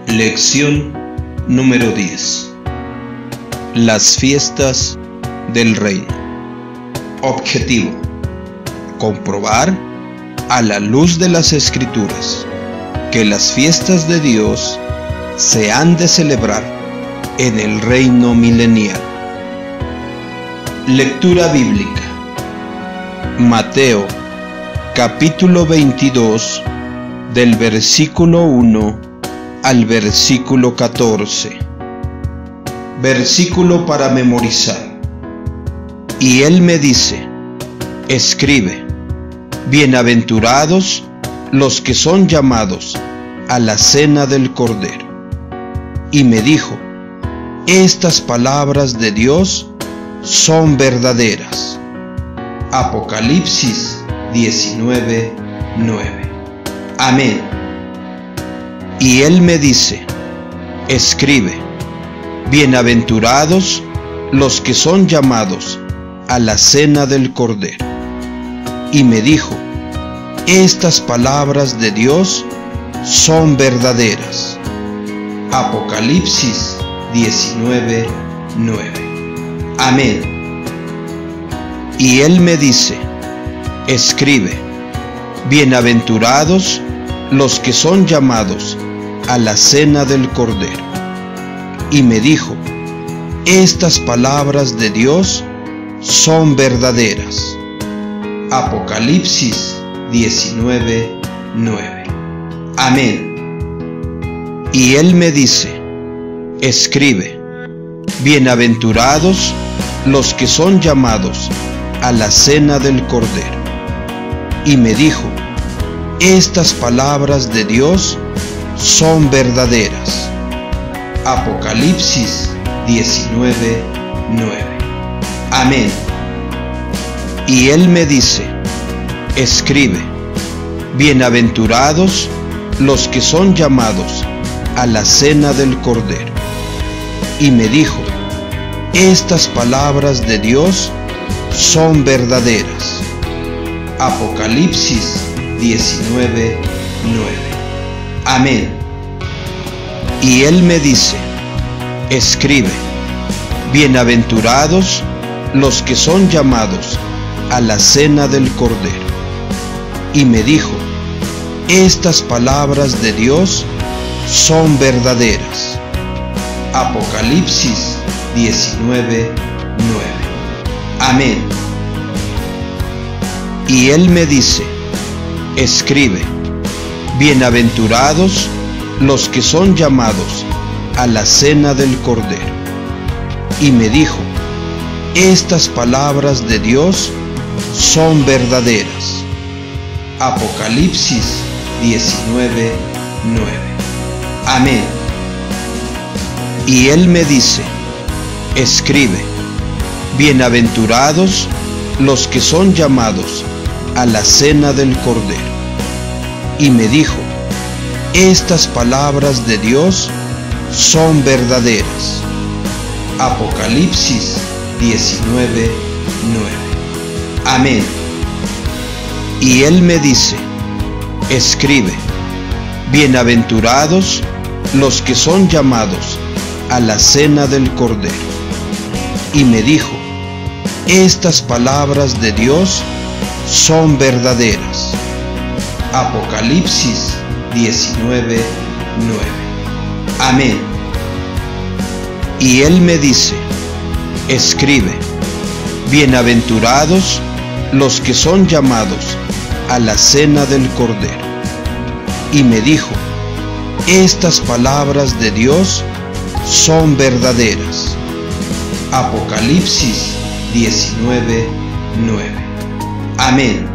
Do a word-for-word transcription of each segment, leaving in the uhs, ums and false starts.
Lección número diez. Las fiestas del reino. Objetivo: comprobar a la luz de las Escrituras que las fiestas de Dios se han de celebrar en el reino milenial. Lectura bíblica. Mateo capítulo veintidós, del versículo uno al versículo catorce. Versículo para memorizar. Y él me dice: escribe, bienaventurados los que son llamados a la cena del Cordero. Y me dijo: estas palabras de Dios son verdaderas. Apocalipsis diecinueve, nueve. Amén. Y él me dice: escribe, bienaventurados los que son llamados a la cena del Cordero. Y me dijo: estas palabras de Dios son verdaderas. Apocalipsis diecinueve, nueve. Amén. Y él me dice: escribe, bienaventurados los que son llamados a la cena del Cordero. Y me dijo: estas palabras de Dios son verdaderas. Apocalipsis diecinueve, nueve. Amén. Y él me dice: escribe, bienaventurados los que son llamados a la cena del Cordero. Y me dijo: estas palabras de Dios son verdaderas. Apocalipsis diecinueve, nueve. Amén. Y él me dice: escribe, bienaventurados los que son llamados a la cena del Cordero. Y me dijo: estas palabras de Dios son verdaderas. Apocalipsis diecinueve, nueve. Amén. Y él me dice: escribe, bienaventurados los que son llamados a la cena del Cordero. Y me dijo: estas palabras de Dios son verdaderas. Apocalipsis diecinueve, nueve. Amén. Y él me dice: escribe, bienaventurados los que son llamados a la cena del Cordero. Y me dijo: estas palabras de Dios son verdaderas. Apocalipsis diecinueve, nueve. Amén. Y él me dice: escribe, bienaventurados los que son llamados a la cena del Cordero. Y me dijo: estas palabras de Dios son verdaderas. Apocalipsis diecinueve, nueve. Amén. Y él me dice: escribe, bienaventurados los que son llamados a la cena del Cordero. Y me dijo: estas palabras de Dios son verdaderas. Apocalipsis diecinueve, nueve. Amén. Y él me dice: escribe, bienaventurados los que son llamados a la cena del Cordero. Y me dijo: estas palabras de Dios son verdaderas. Apocalipsis diecinueve, nueve. Amén.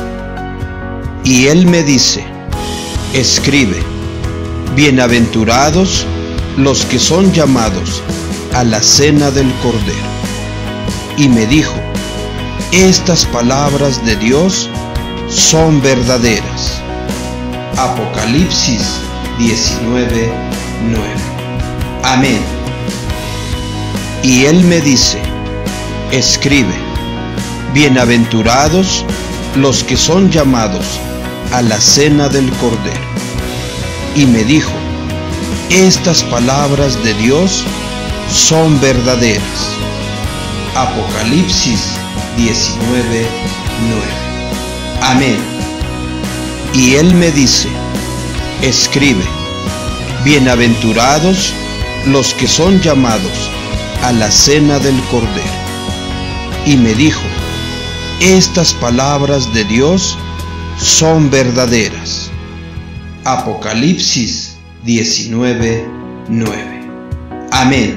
Y él me dice: escribe, bienaventurados los que son llamados a la cena del Cordero. Y me dijo: estas palabras de Dios son verdaderas. Apocalipsis diecinueve, nueve. Amén. Y él me dice: escribe, bienaventurados los que son llamados a la cena del Cordero. Y me dijo: estas palabras de Dios son verdaderas. Apocalipsis diecinueve, nueve. Amén. Y Él me dice: escribe, bienaventurados los que son llamados a la cena del Cordero. Y me dijo: estas palabras de Dios son verdaderas. Apocalipsis diecinueve, nueve. Amén.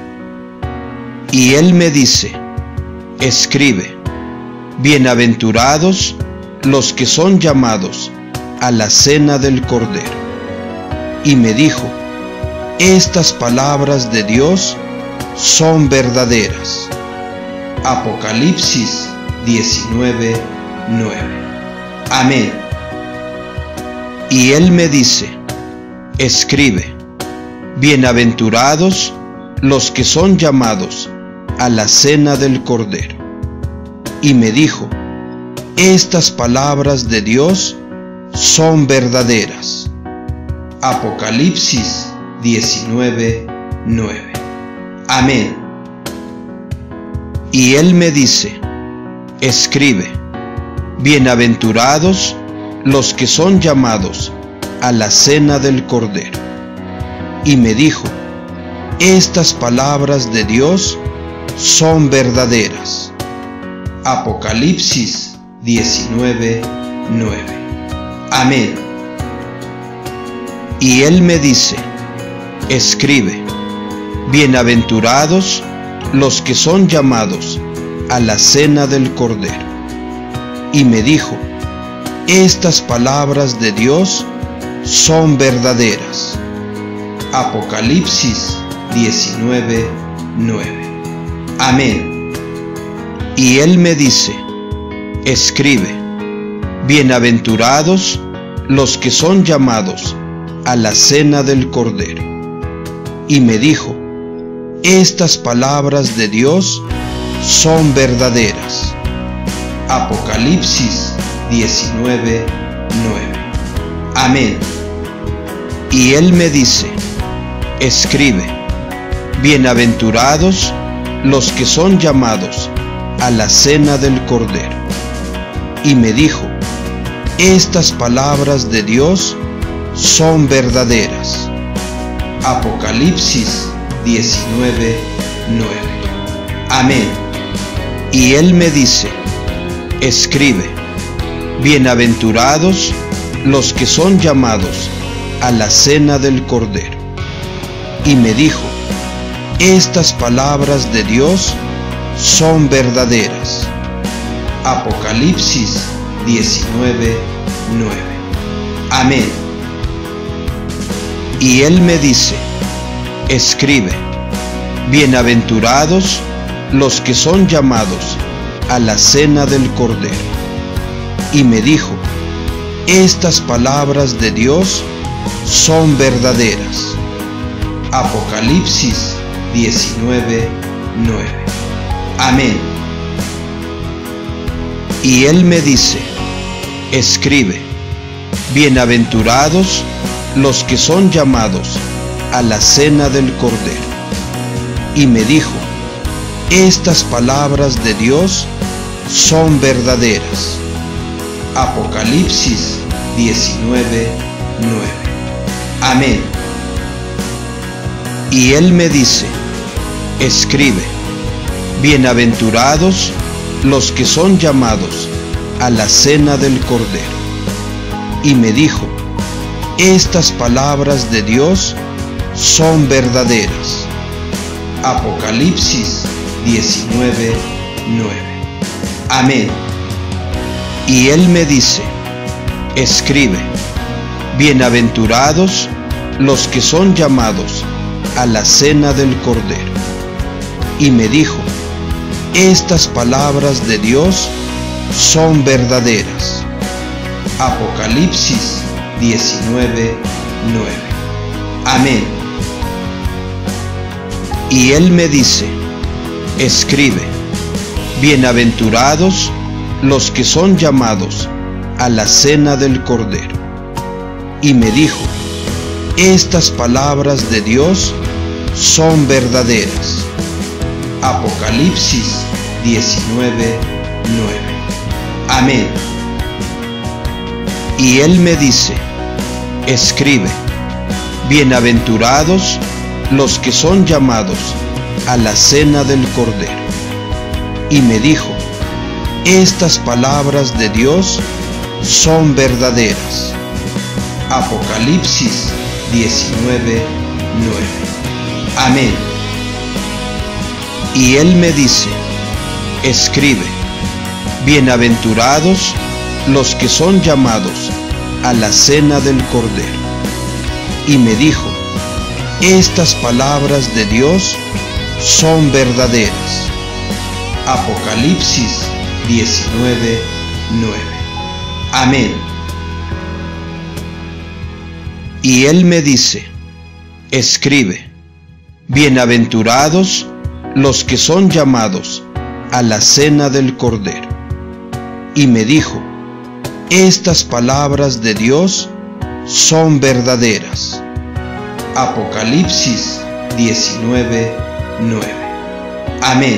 Y Él me dice: escribe, bienaventurados los que son llamados a la cena del Cordero. Y me dijo: estas palabras de Dios son verdaderas. Apocalipsis diecinueve, nueve. Amén. Y Él me dice: escribe, bienaventurados los que son llamados a la cena del Cordero. Y me dijo: estas palabras de Dios son verdaderas. Apocalipsis diecinueve, nueve. Amén. Y Él me dice: escribe, bienaventurados los que son llamados a la cena del Cordero. Y me dijo: estas palabras de Dios son verdaderas. Apocalipsis diecinueve, nueve. Amén. Y Él me dice: escribe, bienaventurados los que son llamados a la cena del Cordero. Y me dijo: estas palabras de Dios son verdaderas. Apocalipsis diecinueve, nueve. Amén. Y Él me dice: escribe, bienaventurados los que son llamados a la cena del Cordero. Y me dijo: estas palabras de Dios son verdaderas. Apocalipsis diecinueve, nueve. Amén. Y Él me dice: escribe, bienaventurados los que son llamados a la cena del Cordero. Y me dijo: estas palabras de Dios son verdaderas. Apocalipsis diecinueve, nueve. Amén. Y Él me dice: escribe, bienaventurados los que son llamados a la cena del Cordero. Y me dijo: estas palabras de Dios son verdaderas. Apocalipsis diecinueve, nueve. Amén. Y Él me dice: escribe, bienaventurados los que son llamados a la cena del Cordero. Y me dijo: estas palabras de Dios son verdaderas. Apocalipsis diecinueve, nueve. Amén. Y Él me dice: escribe, bienaventurados los que son llamados a la cena del Cordero. Y me dijo: estas palabras de Dios son verdaderas. Apocalipsis diecinueve, nueve. Amén. Y Él me dice: escribe, bienaventurados los que son llamados a la cena del Cordero. Y me dijo: estas palabras de Dios son verdaderas. Apocalipsis diecinueve, nueve. Amén. Y Él me dice: escribe, bienaventurados los que son llamados a la cena del Cordero. Y me dijo: estas palabras de Dios son verdaderas. Apocalipsis diecinueve, nueve. Amén. Y Él me dice: escribe, bienaventurados los que son llamados a la cena del Cordero. Y me dijo: estas palabras de Dios son verdaderas. Apocalipsis diecinueve, nueve. Amén. Y Él me dice: escribe, bienaventurados los que son llamados a la cena del Cordero. Y me dijo: estas palabras de Dios son verdaderas. Apocalipsis diecinueve, nueve. Amén. Y Él me dice: escribe, bienaventurados los que son llamados a la cena del Cordero. Y me dijo: estas palabras de Dios son verdaderas. Apocalipsis diecinueve, nueve. Amén. Y Él me dice: escribe, bienaventurados los que son llamados a la cena del Cordero. Y me dijo: estas palabras de Dios son verdaderas. Apocalipsis diecinueve, nueve. Amén.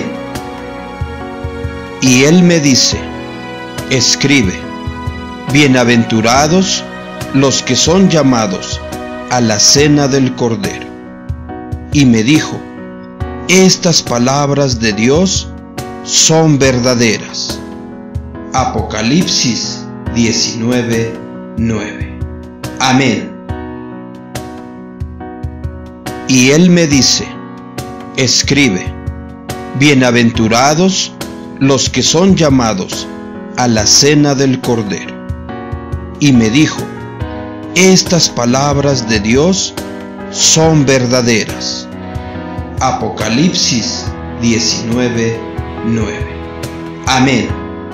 Y Él me dice: escribe, bienaventurados los que son llamados a la cena del Cordero. Y me dijo: estas palabras de Dios son verdaderas. Apocalipsis diecinueve, nueve. Amén. Y Él me dice: escribe, bienaventurados los que son llamados a la cena del Cordero. Y me dijo: estas palabras de Dios son verdaderas. Apocalipsis diecinueve, nueve. Amén.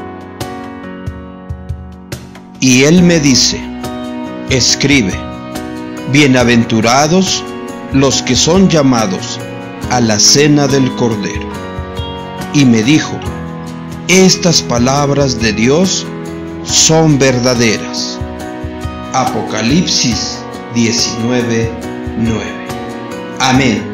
Y Él me dice: escribe, bienaventurados los que son llamados a la cena del Cordero. Y me dijo: estas palabras de Dios son verdaderas. Apocalipsis diecinueve, nueve. Amén.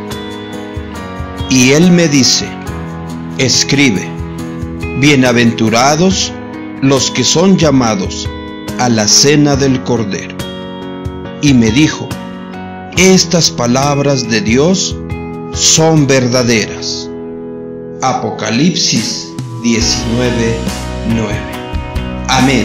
Y Él me dice: escribe, bienaventurados los que son llamados a la cena del Cordero. Y me dijo: estas palabras de Dios son verdaderas. Apocalipsis diecinueve, nueve. Amén.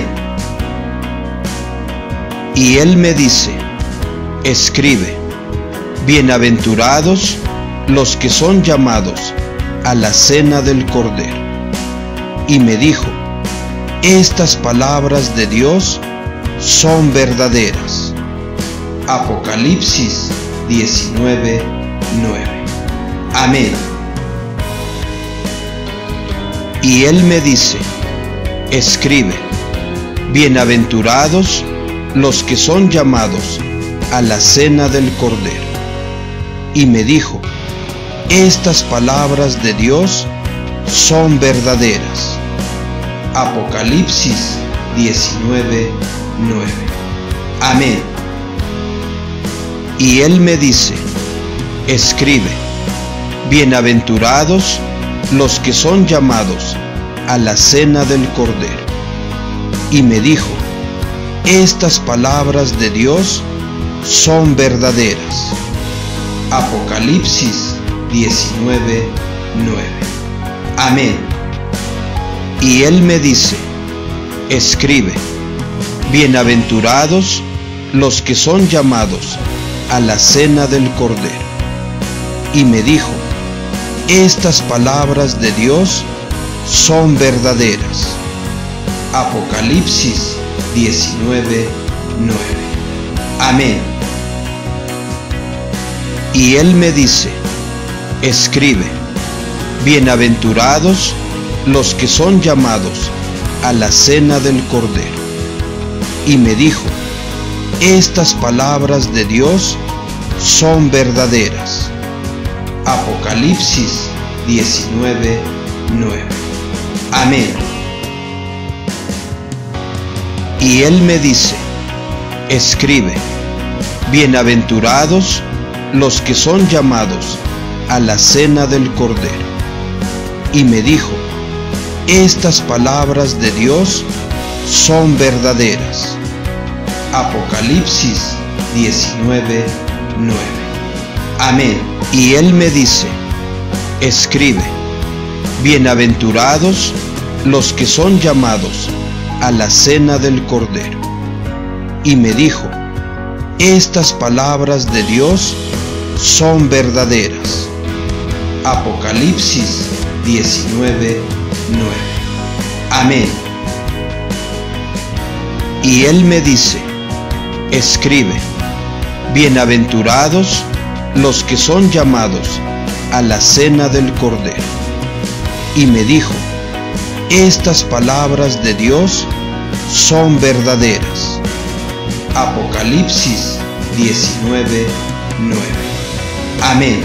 Y Él me dice: escribe, bienaventurados los que son llamados a la cena del Cordero. Y me dijo: estas palabras de Dios son verdaderas. Apocalipsis diecinueve, nueve. Amén. Y Él me dice: escribe, bienaventurados los que son llamados a la cena del Cordero. Y me dijo: estas palabras de Dios son verdaderas. Apocalipsis diecinueve, nueve. Amén. Y Él me dice: escribe, bienaventurados los que son llamados a la cena del Cordero. Y me dijo: estas palabras de Dios son verdaderas. Apocalipsis diecinueve, nueve. Amén. Y Él me dice: escribe, bienaventurados los que son llamados a la cena del Cordero. Y me dijo: estas palabras de Dios son verdaderas. Apocalipsis diecinueve, nueve. Amén. Y Él me dice: escribe, bienaventurados los que son llamados a la cena del Cordero. Y me dijo: estas palabras de Dios son verdaderas. Apocalipsis diecinueve, nueve. Amén. Y Él me dice: escribe, Bienaventurados los que son llamados a la cena del Cordero. Y me dijo, estas palabras de Dios son verdaderas. Apocalipsis diecinueve, nueve. Amén. Y él me dice, escribe, bienaventurados los que son llamados a la cena del Cordero. Y me dijo, estas palabras de Dios son verdaderas. Apocalipsis diecinueve, nueve. Amén. Y él me dice, escribe, bienaventurados los que son llamados a la cena del Cordero. Y me dijo, estas palabras de Dios son verdaderas. Apocalipsis diecinueve, nueve. Amén.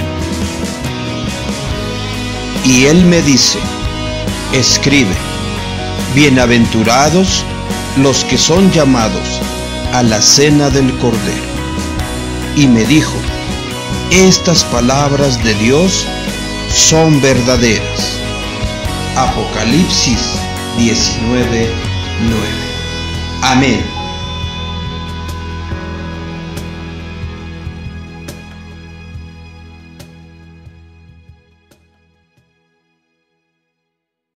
Y él me dice, escribe, bienaventurados los que son llamados a la cena del Cordero. Y me dijo, estas palabras de Dios son verdaderas. Apocalipsis diecinueve, nueve. Amén.